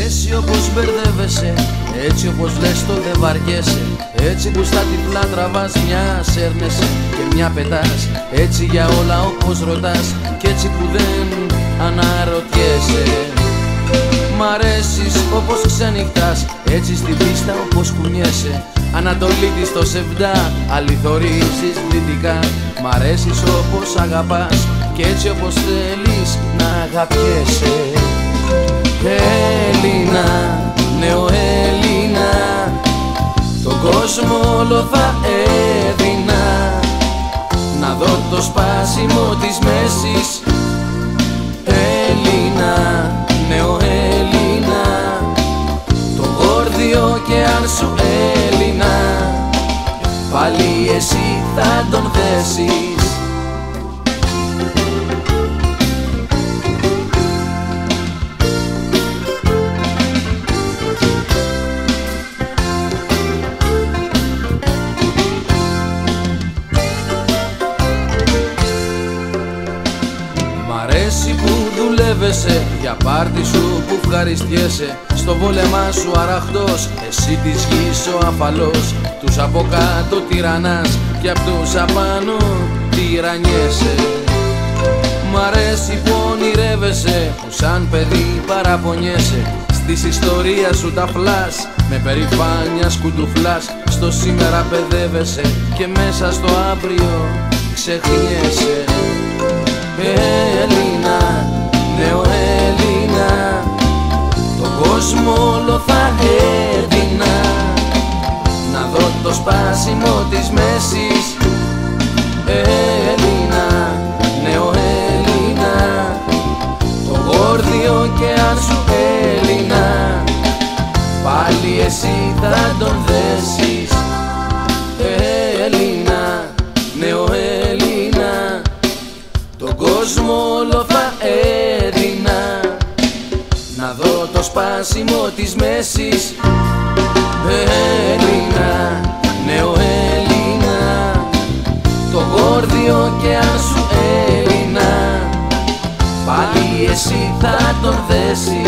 Εσύ όπως μπερδεύεσαι, έτσι όπως λες το δεν βαριέσαι, έτσι που στα τυφλά τραβάς μια σέρνεσαι και μια πετάς, έτσι για όλα όπως ρωτάς κι έτσι που δεν αναρωτιέσαι. Μ' αρέσεις όπως ξενυχτάς, έτσι στην πίστα όπως κουνιέσαι, Ανατολή της το σεβδά, αληθωρίζεις δυτικά. Μ' αρέσεις όπως αγαπάς και έτσι όπως θέλεις να αγαπιέσαι. Έλληνα, νεοέλληνα, τον κόσμο όλο θα έδινα, να δω το σπάσιμο της μέσης. Έλληνα, νεοέλληνα, το γόρδιο και αν σου Έλληνα, πάλι εσύ θα τον θέσεις. Μ' αρέσει που δουλεύεσαι, για πάρτι σου που ευχαριστιέσαι, στο βόλεμά σου αραχτός, εσύ της γης ο αφαλός, τους από κάτω τυραννάς και απ' τους απάνω τυραννιέσαι. Μ' αρέσει που ονειρεύεσαι, που σαν παιδί παραπονιέσαι, στις ιστορία σου τα φλάς, με περηφάνεια σκουντουφλάς, στο σήμερα παιδεύεσαι και μέσα στο αύριο ξεχνιέσαι. Έλληνα, νεοέλληνα, τον κόσμο όλο θα έδινα, να δω το σπάσιμο της μέσης. Έλληνα, νεοέλληνα, το γόρδιο και αν σου Έλληνα, πάλι εσύ θα τον δέσεις. Έλληνα, νεοέλληνα, τον κόσμο όλο θα έδινα, να δω το σπάσιμο της μέσης. Έλληνα, νεοέλληνα, το γόρδιο και αν σου Έλληνα, πάλι εσύ θα τον δέσεις.